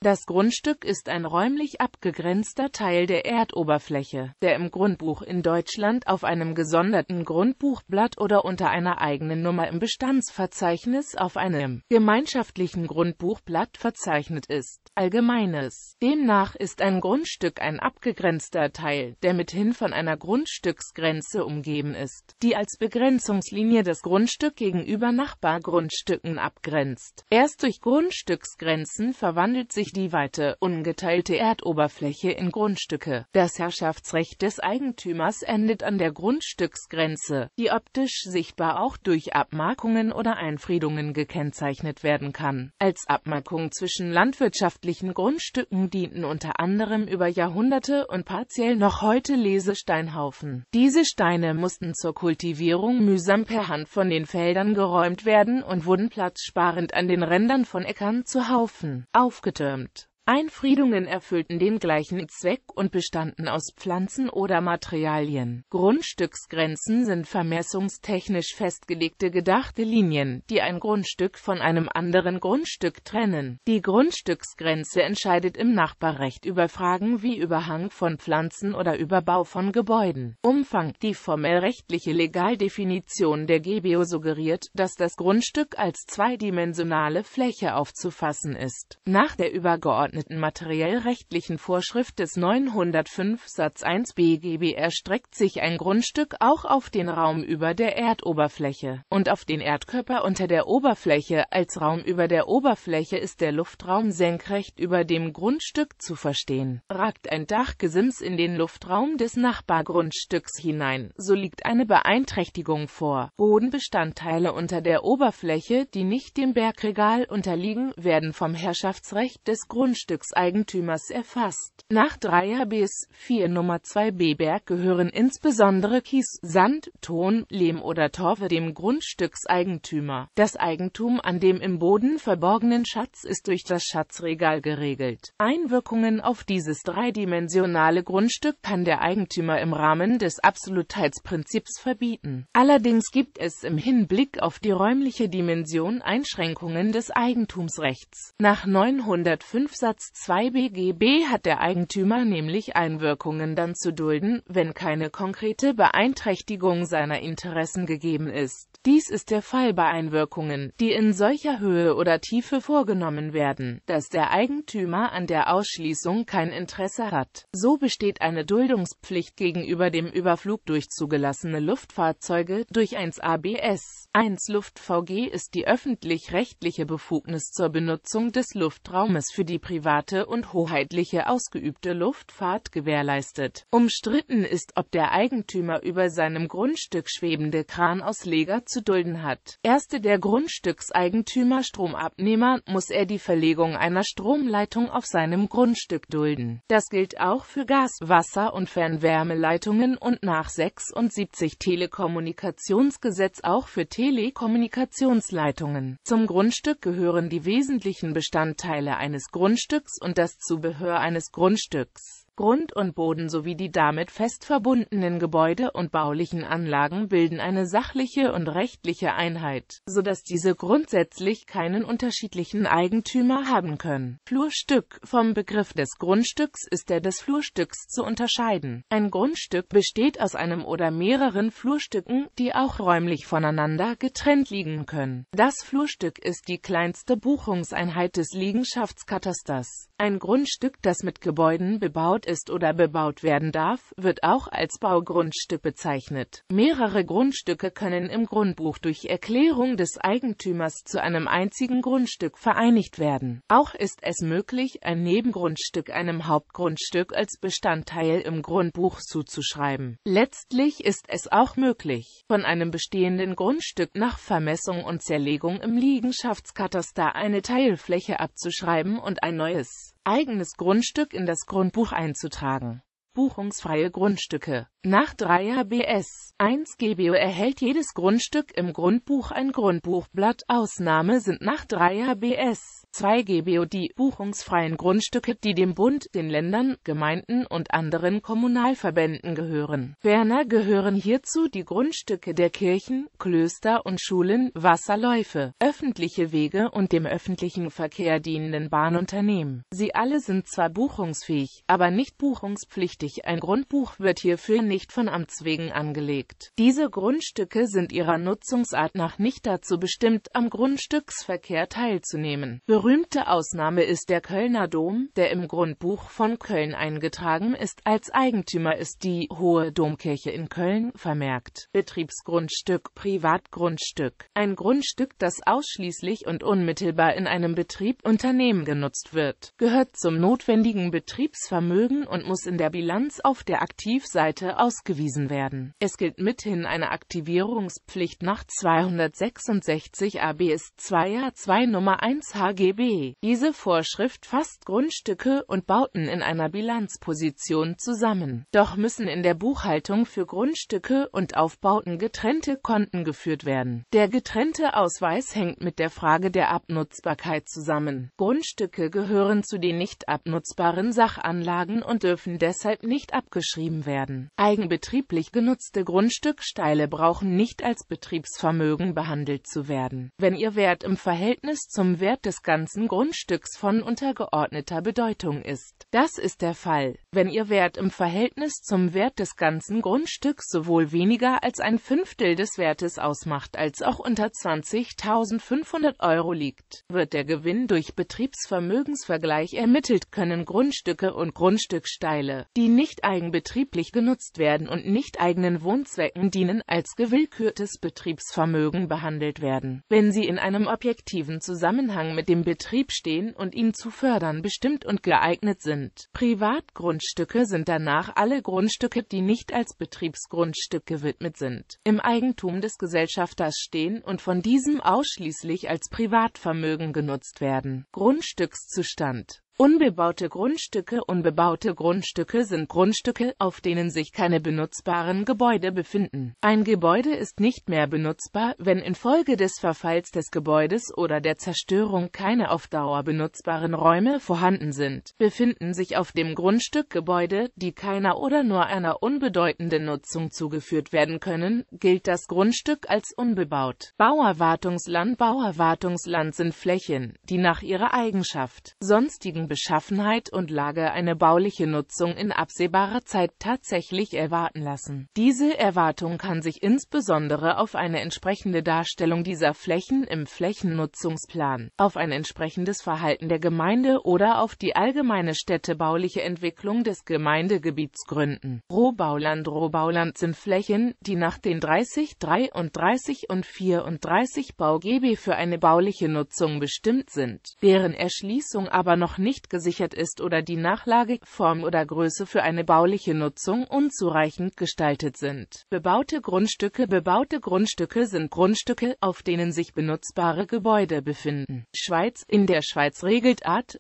Das Grundstück ist ein räumlich abgegrenzter Teil der Erdoberfläche, der im Grundbuch in Deutschland auf einem gesonderten Grundbuchblatt oder unter einer eigenen Nummer im Bestandsverzeichnis auf einem gemeinschaftlichen Grundbuchblatt verzeichnet ist. Allgemeines. Demnach ist ein Grundstück ein abgegrenzter Teil, der mithin von einer Grundstücksgrenze umgeben ist, die als Begrenzungslinie das Grundstück gegenüber Nachbargrundstücken abgrenzt. Erst durch Grundstücksgrenzen verwandelt sich die weite, ungeteilte Erdoberfläche in Grundstücke. Das Herrschaftsrecht des Eigentümers endet an der Grundstücksgrenze, die optisch sichtbar auch durch Abmarkungen oder Einfriedungen gekennzeichnet werden kann. Als Abmarkung zwischen landwirtschaftlichen Grundstücken dienten unter anderem über Jahrhunderte und partiell noch heute Lesesteinhaufen. Diese Steine mussten zur Kultivierung mühsam per Hand von den Feldern geräumt werden und wurden platzsparend an den Rändern von Äckern zu Haufen aufgetürmt. Einfriedungen erfüllten den gleichen Zweck und bestanden aus Pflanzen oder Materialien. Grundstücksgrenzen sind vermessungstechnisch festgelegte gedachte Linien, die ein Grundstück von einem anderen Grundstück trennen. Die Grundstücksgrenze entscheidet im Nachbarrecht über Fragen wie Überhang von Pflanzen oder Überbau von Gebäuden. Umfang. Die formell-rechtliche Legaldefinition der GBO suggeriert, dass das Grundstück als zweidimensionale Fläche aufzufassen ist. Nach der übergeordneten materiell-rechtlichen Vorschrift des 905 Satz 1 BGB erstreckt sich ein Grundstück auch auf den Raum über der Erdoberfläche und auf den Erdkörper unter der Oberfläche. Als Raum über der Oberfläche ist der Luftraum senkrecht über dem Grundstück zu verstehen. Ragt ein Dachgesims in den Luftraum des Nachbargrundstücks hinein, so liegt eine Beeinträchtigung vor. Bodenbestandteile unter der Oberfläche, die nicht dem Bergregal unterliegen, werden vom Herrschaftsrecht des Grundstückseigentümers erfasst. Nach 3 bis 4 Nummer 2 B-Berg gehören insbesondere Kies, Sand, Ton, Lehm oder Torfe dem Grundstückseigentümer. Das Eigentum an dem im Boden verborgenen Schatz ist durch das Schatzregal geregelt. Einwirkungen auf dieses dreidimensionale Grundstück kann der Eigentümer im Rahmen des Absolutheitsprinzips verbieten. Allerdings gibt es im Hinblick auf die räumliche Dimension Einschränkungen des Eigentumsrechts. Nach 905 Satz 2 BGB hat der Eigentümer nämlich Einwirkungen dann zu dulden, wenn keine konkrete Beeinträchtigung seiner Interessen gegeben ist. Dies ist der Fall bei Einwirkungen, die in solcher Höhe oder Tiefe vorgenommen werden, dass der Eigentümer an der Ausschließung kein Interesse hat. So besteht eine Duldungspflicht gegenüber dem Überflug durch zugelassene Luftfahrzeuge durch 1 ABS. 1 Luft-VG ist die öffentlich-rechtliche Befugnis zur Benutzung des Luftraumes für die private und hoheitliche ausgeübte Luftfahrt gewährleistet. Umstritten ist, ob der Eigentümer über seinem Grundstück schwebende Kranausleger zu dulden hat. Erste der Grundstückseigentümer Stromabnehmer, muss er die Verlegung einer Stromleitung auf seinem Grundstück dulden. Das gilt auch für Gas-, Wasser- und Fernwärmeleitungen und nach 76 Telekommunikationsgesetz auch für Telekommunikationsleitungen. Zum Grundstück gehören die wesentlichen Bestandteile eines Grundstücks und das Zubehör eines Grundstücks. Grund und Boden sowie die damit fest verbundenen Gebäude und baulichen Anlagen bilden eine sachliche und rechtliche Einheit, sodass diese grundsätzlich keinen unterschiedlichen Eigentümer haben können. Flurstück. Vom Begriff des Grundstücks ist der des Flurstücks zu unterscheiden. Ein Grundstück besteht aus einem oder mehreren Flurstücken, die auch räumlich voneinander getrennt liegen können. Das Flurstück ist die kleinste Buchungseinheit des Liegenschaftskatasters. Ein Grundstück, das mit Gebäuden bebaut ist oder bebaut werden darf, wird auch als Baugrundstück bezeichnet. Mehrere Grundstücke können im Grundbuch durch Erklärung des Eigentümers zu einem einzigen Grundstück vereinigt werden. Auch ist es möglich, ein Nebengrundstück einem Hauptgrundstück als Bestandteil im Grundbuch zuzuschreiben. Letztlich ist es auch möglich, von einem bestehenden Grundstück nach Vermessung und Zerlegung im Liegenschaftskataster eine Teilfläche abzuschreiben und ein neues, eigenes Grundstück in das Grundbuch einzutragen. Buchungsfreie Grundstücke. Nach 3 ABS 1 GBO erhält jedes Grundstück im Grundbuch ein Grundbuchblatt. Ausnahme sind nach 3 ABS 2 GBO die buchungsfreien Grundstücke, die dem Bund, den Ländern, Gemeinden und anderen Kommunalverbänden gehören. Ferner gehören hierzu die Grundstücke der Kirchen, Klöster und Schulen, Wasserläufe, öffentliche Wege und dem öffentlichen Verkehr dienenden Bahnunternehmen. Sie alle sind zwar buchungsfähig, aber nicht buchungspflichtig. Ein Grundbuch wird hierfür nicht von Amts wegen angelegt. Diese Grundstücke sind ihrer Nutzungsart nach nicht dazu bestimmt, am Grundstücksverkehr teilzunehmen. Berühmte Ausnahme ist der Kölner Dom, der im Grundbuch von Köln eingetragen ist. Als Eigentümer ist die Hohe Domkirche in Köln vermerkt. Betriebsgrundstück, Privatgrundstück. Ein Grundstück, das ausschließlich und unmittelbar in einem Betrieb, Unternehmen genutzt wird, gehört zum notwendigen Betriebsvermögen und muss in der Bilanz auf der Aktivseite ausgewiesen werden. Es gilt mithin eine Aktivierungspflicht nach 266 ABS 2 A2 Nummer 1 HGB. Diese Vorschrift fasst Grundstücke und Bauten in einer Bilanzposition zusammen. Doch müssen in der Buchhaltung für Grundstücke und Aufbauten getrennte Konten geführt werden. Der getrennte Ausweis hängt mit der Frage der Abnutzbarkeit zusammen. Grundstücke gehören zu den nicht abnutzbaren Sachanlagen und dürfen deshalb nicht abgeschrieben werden. Eigenbetrieblich genutzte Grundstücksteile brauchen nicht als Betriebsvermögen behandelt zu werden, wenn ihr Wert im Verhältnis zum Wert des ganzen Grundstücks von untergeordneter Bedeutung ist. Das ist der Fall, wenn ihr Wert im Verhältnis zum Wert des ganzen Grundstücks sowohl weniger als ein Fünftel des Wertes ausmacht, als auch unter 20.500 € liegt. Wird der Gewinn durch Betriebsvermögensvergleich ermittelt, können Grundstücke und Grundstücksteile, die nicht eigenbetrieblich genutzt werden und nicht eigenen Wohnzwecken dienen, als gewillkürtes Betriebsvermögen behandelt werden, wenn sie in einem objektiven Zusammenhang mit dem Betrieb stehen und ihn zu fördern bestimmt und geeignet sind. Privatgrundstücke sind danach alle Grundstücke, die nicht als Betriebsgrundstück gewidmet sind, im Eigentum des Gesellschafters stehen und von diesem ausschließlich als Privatvermögen genutzt werden. Grundstückszustand. Unbebaute Grundstücke. Unbebaute Grundstücke sind Grundstücke, auf denen sich keine benutzbaren Gebäude befinden. Ein Gebäude ist nicht mehr benutzbar, wenn infolge des Verfalls des Gebäudes oder der Zerstörung keine auf Dauer benutzbaren Räume vorhanden sind. Befinden sich auf dem Grundstück Gebäude, die keiner oder nur einer unbedeutenden Nutzung zugeführt werden können, gilt das Grundstück als unbebaut. Bauerwartungsland. Bauerwartungsland sind Flächen, die nach ihrer Eigenschaft, sonstigen Beschaffenheit und Lage eine bauliche Nutzung in absehbarer Zeit tatsächlich erwarten lassen. Diese Erwartung kann sich insbesondere auf eine entsprechende Darstellung dieser Flächen im Flächennutzungsplan, auf ein entsprechendes Verhalten der Gemeinde oder auf die allgemeine städtebauliche Entwicklung des Gemeindegebiets gründen. Rohbauland. Rohbauland sind Flächen, die nach den 30, 33 und 34 BauGB für eine bauliche Nutzung bestimmt sind, deren Erschließung aber noch nicht gesichert ist oder die Nachlage, Form oder Größe für eine bauliche Nutzung unzureichend gestaltet sind. Bebaute Grundstücke. Bebaute Grundstücke sind Grundstücke, auf denen sich benutzbare Gebäude befinden. Schweiz. In der Schweiz regelt Art.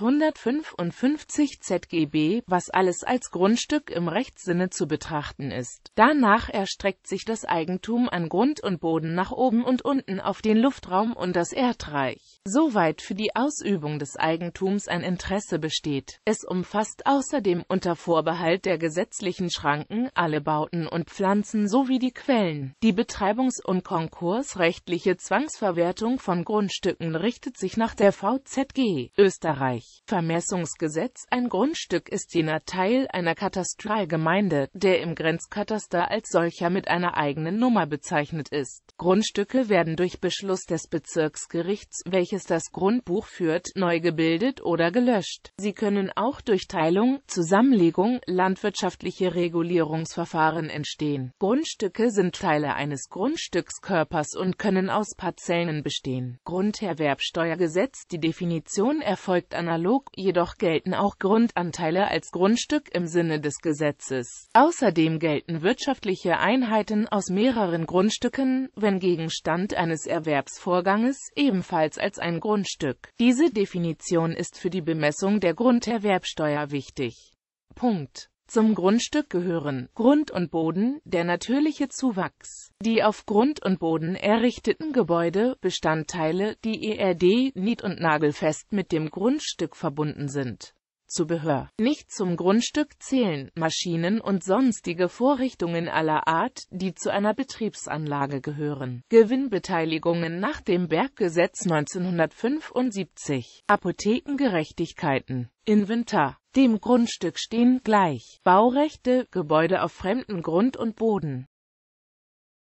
655 ZGB, was alles als Grundstück im Rechtssinne zu betrachten ist. Danach erstreckt sich das Eigentum an Grund und Boden nach oben und unten auf den Luftraum und das Erdreich, soweit für die Ausübung des Eigentums ein Interesse besteht. Es umfasst außerdem unter Vorbehalt der gesetzlichen Schranken alle Bauten und Pflanzen sowie die Quellen. Die betreibungs- und konkursrechtliche Zwangsverwertung von Grundstücken richtet sich nach der VZG, Österreich. Vermessungsgesetz. Ein Grundstück ist jener Teil einer Katastralgemeinde, der im Grenzkataster als solcher mit einer eigenen Nummer bezeichnet ist. Grundstücke werden durch Beschluss des Bezirksgerichts, welches das Grundbuch führt, neu gebildet oder gelöscht. Sie können auch durch Teilung, Zusammenlegung, landwirtschaftliche Regulierungsverfahren entstehen. Grundstücke sind Teile eines Grundstückskörpers und können aus Parzellen bestehen. Grunderwerbsteuergesetz. Die Definition erfolgt analog, jedoch gelten auch Grundanteile als Grundstück im Sinne des Gesetzes. Außerdem gelten wirtschaftliche Einheiten aus mehreren Grundstücken, wenn Gegenstand eines Erwerbsvorganges, ebenfalls als ein Grundstück. Diese Definition ist für die Bemessung der Grunderwerbsteuer wichtig. Punkt. Zum Grundstück gehören Grund und Boden, der natürliche Zuwachs, die auf Grund und Boden errichteten Gebäude, Bestandteile, die nied- und nagelfest mit dem Grundstück verbunden sind. Zubehör. Nicht zum Grundstück zählen Maschinen und sonstige Vorrichtungen aller Art, die zu einer Betriebsanlage gehören. Gewinnbeteiligungen nach dem Berggesetz 1975. Apothekengerechtigkeiten. Inventar. Dem Grundstück stehen gleich Baurechte, Gebäude auf fremdem Grund und Boden.